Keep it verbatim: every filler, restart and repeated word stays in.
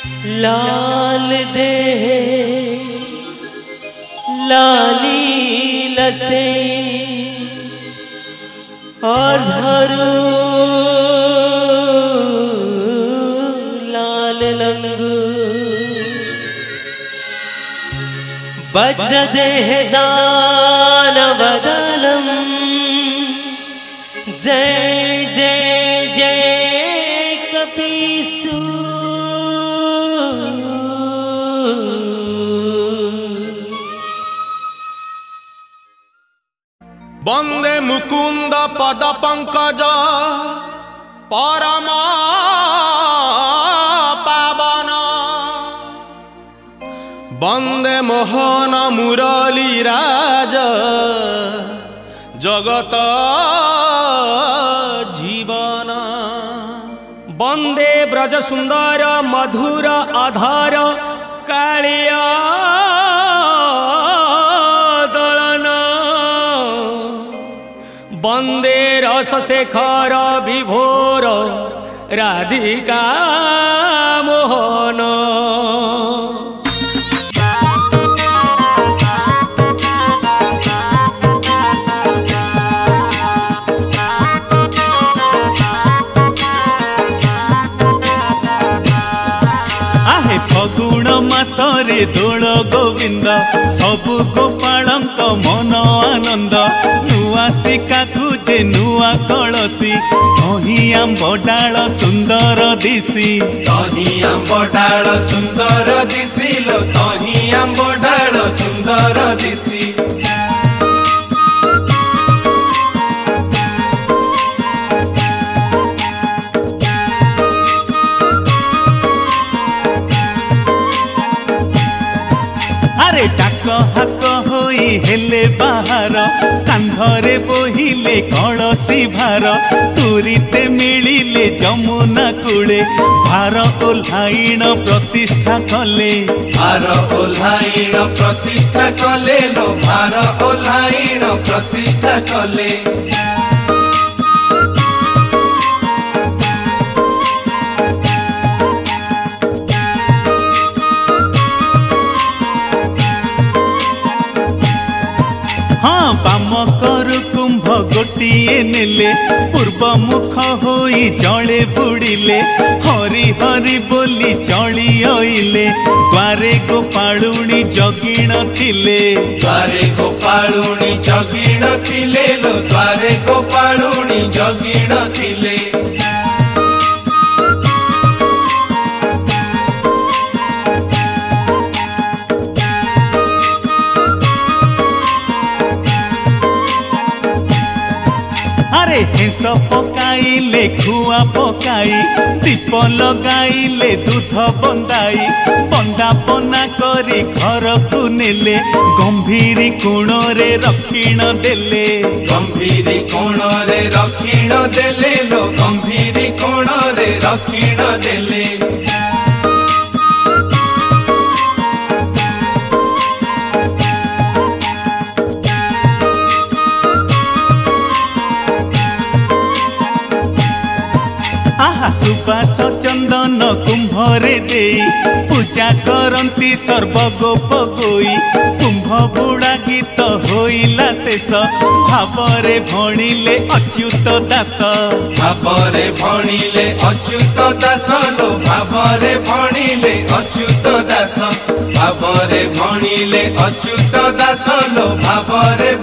लाल दे लाली लसे और धरू लाल लंगू वज्र देह दानवदलम जय जय जय कपीसु वंदे मुकुंद पद पंकज परम पावन वंदे मोहन मुरली राज जगत जीवन वंदे ब्रज सुंदर मधुर आधार कालिया दलन वंदे रस शेखर विभोर राधिका मोहन फगुण मासरे दोल गोविंद सबु गोपालंक मन आनंद नुआ शिकाकु जे नुआ कलसी दही आंब डाल सुंदर दिसी दही आंब डाल सुंदर दिसी लो दही आंब डाल सुंदर दिसी डाक हाक होई हेले बाहर कांधरे बोहिले कलसी भार तुरीते मिलिले जमुना कूले भार ओल्हाइण प्रतिष्ठा कले भार ओल्हाइण प्रतिष्ठा कले लो भार ओल्हाइण प्रतिष्ठा कले बाम करु कुंभ गोटिए नेले पूर्व मुख होई जले बुड़िले हरि हरि बोली चली आइले द्वारे गोपालुणी जगिण थिले द्वारे गोपालुणी जगिण थिले लो द्वारे गोपालुणी जगिण थिले हेस पकाइले खुआ पकाई दीप लगाइले दूध बंदाई बंदापना करी घर को नेले गंभीरी कोण रे रखिण देले गंभीरी कोण रे रखिण देले लो गंभीरी कोण रे रखिण देले सुबास चंदन कुंभरे देई पूजा करंती सर्वगोप गोई कुंभ बुड़ा गीत होइला शेष भावरे भणिले अच्युत दास भावरे भणिले अच्युत दास लो भावरे भणिले अच्युत दास भावरे भणिले अच्युत दास लो भावरे